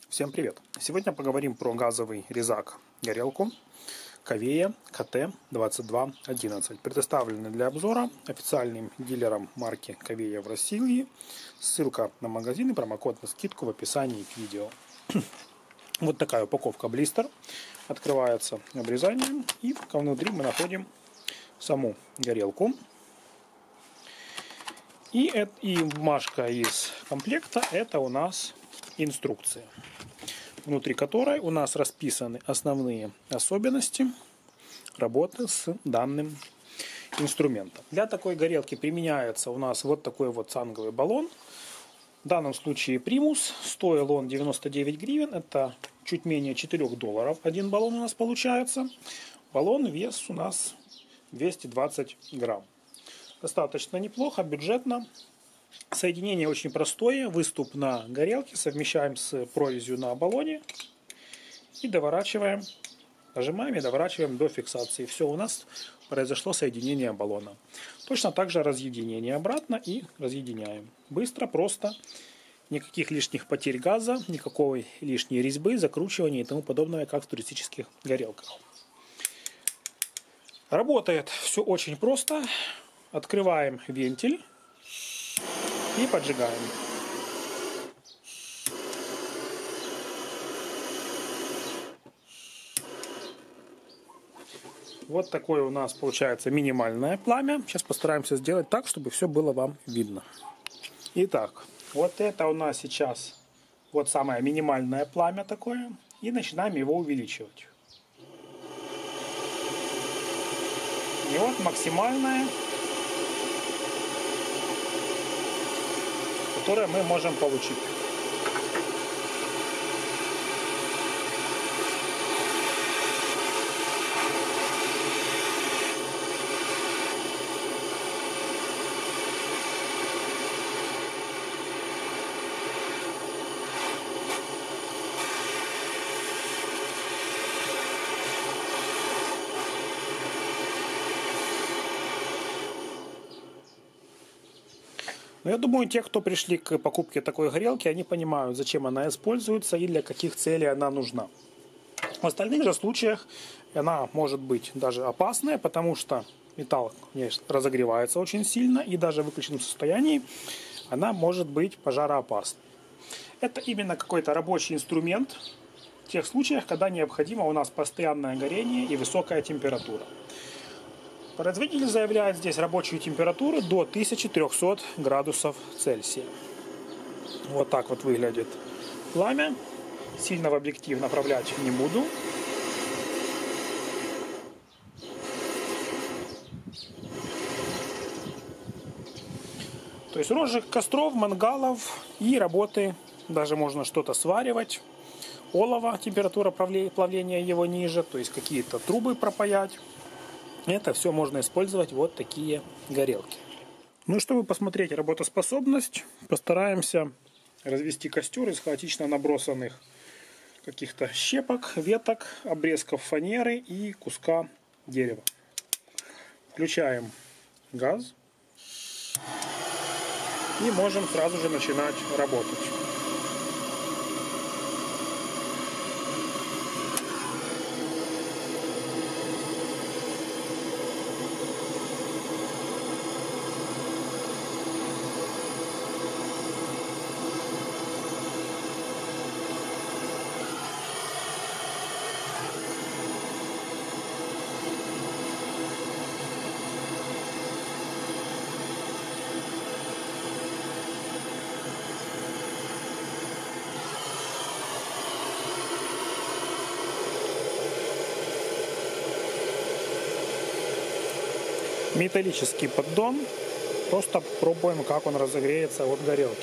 Всем привет! Сегодня поговорим про газовый резак горелку Ковея КТ-2211, предоставленный для обзора официальным дилером марки Ковея в России. Ссылка на магазин и промокод на скидку в описании к видео. Вот такая упаковка блистер. Открывается обрезанием, и внутри мы находим саму горелку. И бумажка из комплекта — это у нас инструкция, внутри которой у нас расписаны основные особенности работы с данным инструментом. Для такой горелки применяется у нас вот такой вот цанговый баллон. В данном случае примус. Стоил он 99 гривен. Это чуть менее $4 один баллон у нас получается. Баллон, вес у нас 220 грамм. Достаточно неплохо, бюджетно. Соединение очень простое. Выступ на горелке совмещаем с прорезью на баллоне и доворачиваем, нажимаем и доворачиваем до фиксации. Все, у нас произошло соединение баллона. Точно так же разъединение обратно и разъединяем. Быстро, просто, никаких лишних потерь газа, никакой лишней резьбы, закручивания и тому подобное, как в туристических горелках. Работает все очень просто. Открываем вентиль и поджигаем. Вот такое у нас получается минимальное пламя. Сейчас постараемся сделать так, чтобы все было вам видно. Итак, вот это у нас сейчас вот самое минимальное пламя такое. И начинаем его увеличивать. И вот максимальное, которое мы можем получить. Но я думаю, те, кто пришли к покупке такой горелки, они понимают, зачем она используется и для каких целей она нужна. В остальных же случаях она может быть даже опасная, потому что металл, конечно, разогревается очень сильно, и даже в выключенном состоянии она может быть пожароопасной. Это именно какой-то рабочий инструмент в тех случаях, когда необходимо у нас постоянное горение и высокая температура. Производитель заявляет здесь рабочую температуру до 1300 градусов Цельсия. Вот так вот выглядит пламя. Сильно в объектив направлять не буду. То есть розжиг костров, мангалов и работы. Даже можно что-то сваривать. Олово, температура плавления его ниже. То есть какие-то трубы пропаять. Это все можно использовать вот такие горелки. Ну и чтобы посмотреть работоспособность, постараемся развести костер из хаотично набросанных каких-то щепок, веток, обрезков фанеры и куска дерева. Включаем газ и можем сразу же начинать работать. Металлический поддон. Просто пробуем, как он разогреется от горелки.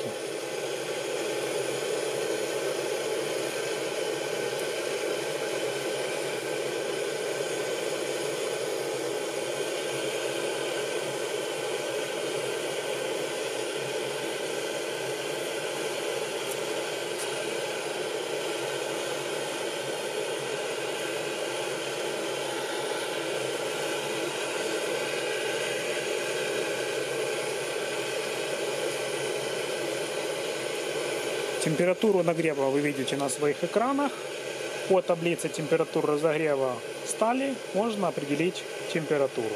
Температуру нагрева вы видите на своих экранах. По таблице температур разогрева стали можно определить температуру.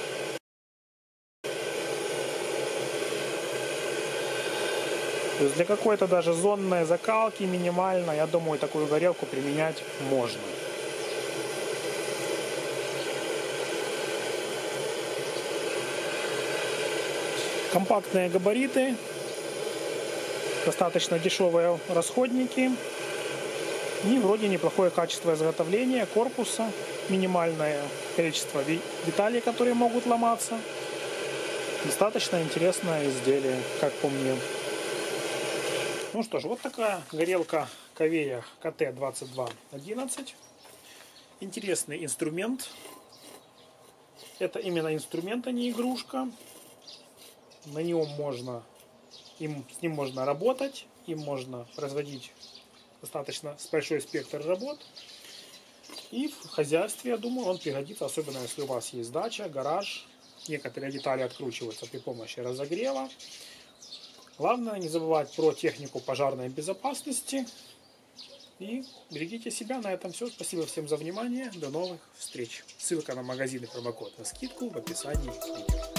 То есть для какой-то даже зонной закалки минимально, я думаю, такую горелку применять можно. Компактные габариты, достаточно дешевые расходники и вроде неплохое качество изготовления корпуса, минимальное количество деталей, которые могут ломаться. Достаточно интересное изделие, как по мне. Ну что ж, вот такая горелка Ковея КТ-2211. Интересный инструмент. Это именно инструмент, а не игрушка. На нем с ним можно работать, им можно производить достаточно большой спектр работ. И в хозяйстве, я думаю, он пригодится, особенно если у вас есть дача, гараж. Некоторые детали откручиваются при помощи разогрева. Главное не забывать про технику пожарной безопасности. И берегите себя. На этом все. Спасибо всем за внимание. До новых встреч. Ссылка на магазин и промокод на скидку в описании видео.